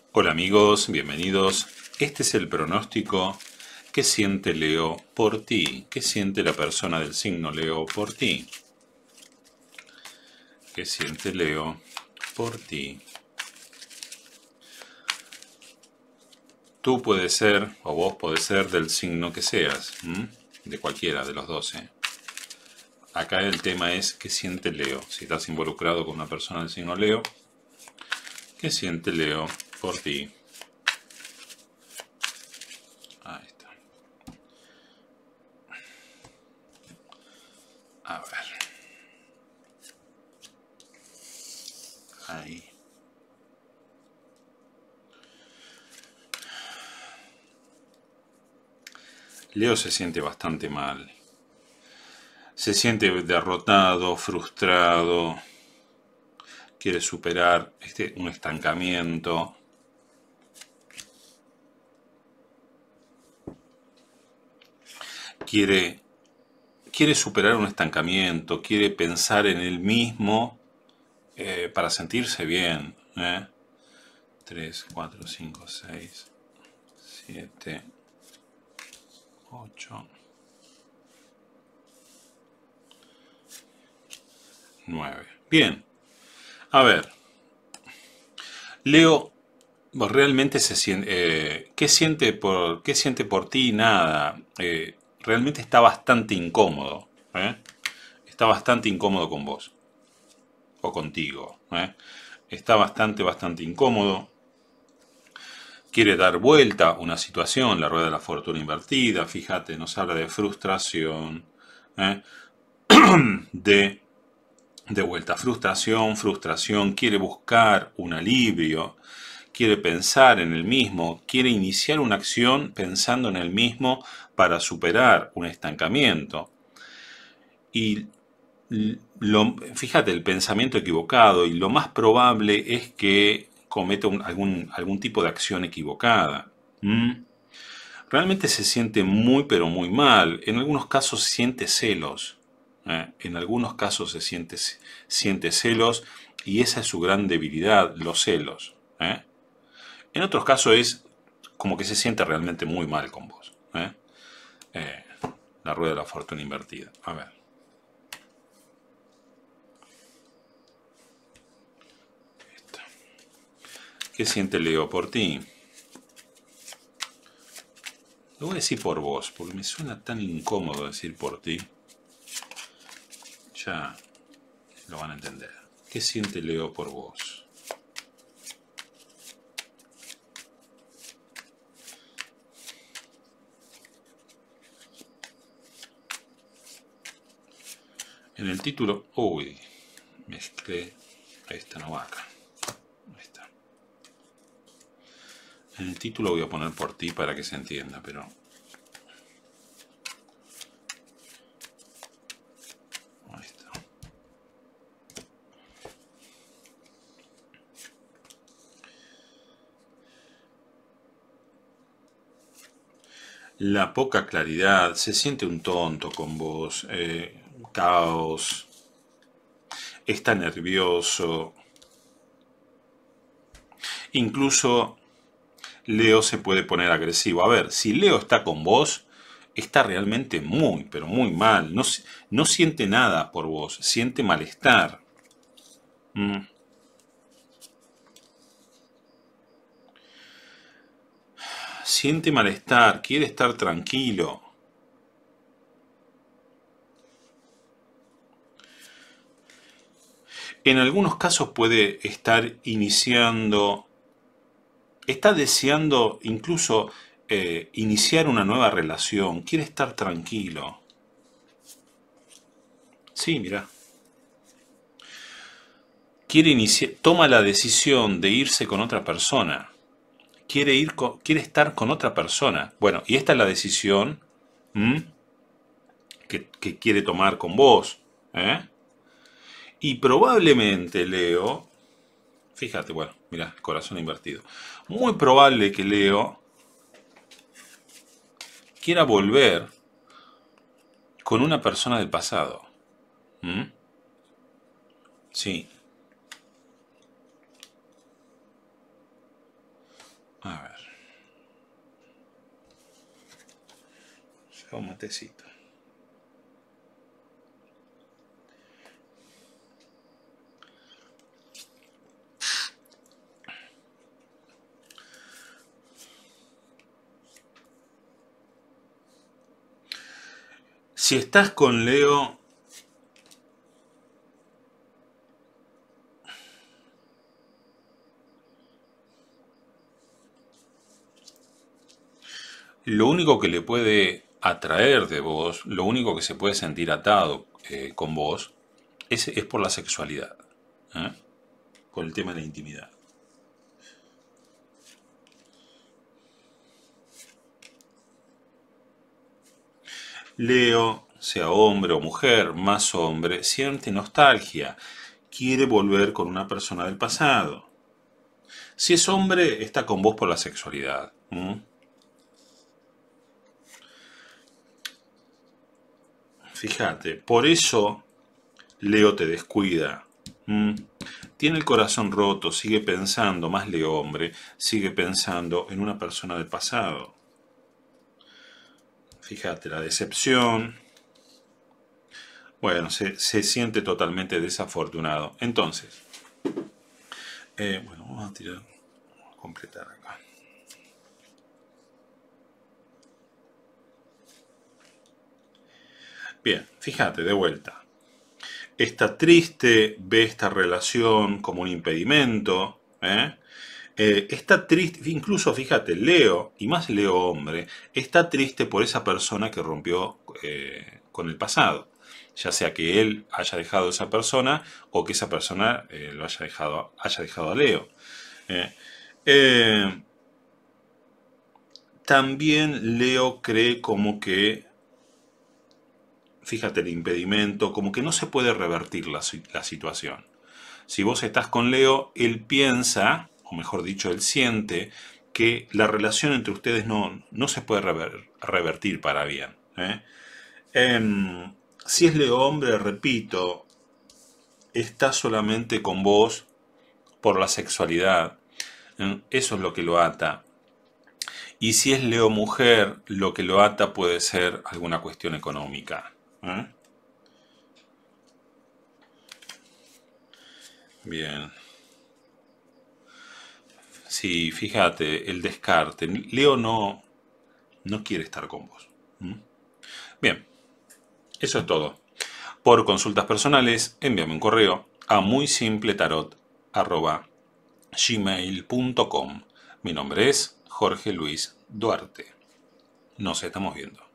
Hola amigos, bienvenidos. Este es el pronóstico que siente Leo por ti. ¿Qué siente la persona del signo Leo por ti? ¿Qué siente Leo por ti? Tú puedes ser, o vos podés ser del signo que seas, de cualquiera de los 12. Acá el tema es qué siente Leo. Si estás involucrado con una persona del signo Leo, ¿qué siente Leo por ti? Ahí está. A ver. Ahí. Leo se siente bastante mal. Se siente derrotado, frustrado, quiere superar un estancamiento. Quiere superar un estancamiento, quiere pensar en él mismo para sentirse bien. 3, 4, 5, 6, 7, 8, 9. Bien, a ver, Leo realmente se siente... qué siente por ti? Nada. Realmente está bastante incómodo. Está bastante incómodo con vos. O contigo. Está bastante incómodo. Quiere dar vuelta a una situación, la rueda de la fortuna invertida. Fíjate, nos habla de frustración. De vuelta. Frustración. Quiere buscar un alivio. Quiere pensar en el mismo, quiere iniciar una acción pensando en el mismo para superar un estancamiento. Y fíjate, el pensamiento equivocado, y lo más probable es que cometa algún tipo de acción equivocada. Realmente se siente muy pero muy mal. En algunos casos siente celos. En algunos casos siente celos, y esa es su gran debilidad, los celos. En otros casos es como que se siente realmente muy mal con vos. Eh, la rueda de la fortuna invertida. A ver. Esta. ¿Qué siente Leo por ti? Lo voy a decir por vos, porque me suena tan incómodo decir por ti. Ya lo van a entender. ¿Qué siente Leo por vos? En el título... Uy, mezclé. Esta no va acá. Esta. En el título voy a poner por ti para que se entienda, pero... Ahí está. La poca claridad, se siente un tonto con vos, caos, está nervioso. Incluso Leo se puede poner agresivo. A ver, si Leo está con vos, está realmente muy, pero muy mal. No siente nada por vos, siente malestar. Siente malestar, quiere estar tranquilo. En algunos casos puede estar iniciando, está deseando incluso iniciar una nueva relación, quiere estar tranquilo. Sí, mira. Toma la decisión de irse con otra persona. Quiere estar con otra persona. Bueno, y esta es la decisión que quiere tomar con vos. Y probablemente, Leo, fíjate, bueno, mira, corazón invertido. Muy probable que Leo quiera volver con una persona del pasado. Sí. A ver. Lleva un matecito. Si estás con Leo, lo único que le puede atraer de vos, lo único que se puede sentir atado con vos, es por la sexualidad, ¿eh? Por el tema de la intimidad. Leo, sea hombre o mujer, más hombre, siente nostalgia, quiere volver con una persona del pasado. Si es hombre, está con vos por la sexualidad. Fíjate, por eso Leo te descuida. Tiene el corazón roto, sigue pensando, más Leo hombre, sigue pensando en una persona del pasado. Fíjate, la decepción. Bueno, se siente totalmente desafortunado. Entonces, bueno, vamos a tirar, vamos a completar acá. Bien, fíjate, de vuelta. Está triste, ve esta relación como un impedimento, está triste, incluso fíjate, Leo, y más Leo hombre, está triste por esa persona que rompió con el pasado. Ya sea que él haya dejado a esa persona o que esa persona lo haya dejado a Leo. ¿eh? Eh, También Leo cree como que, fíjate el impedimento, como que no se puede revertir la situación. Si vos estás con Leo, él piensa, o mejor dicho, él siente que la relación entre ustedes no se puede revertir para bien. Si es Leo hombre, repito, está solamente con vos por la sexualidad. Eso es lo que lo ata. Y si es Leo mujer, lo que lo ata puede ser alguna cuestión económica. Bien. Sí, fíjate, el descarte. Leo no quiere estar con vos. Bien, eso es todo. Por consultas personales, envíame un correo a muysimpletarot@gmail.com. Mi nombre es Jorge Luis Duarte. Nos estamos viendo.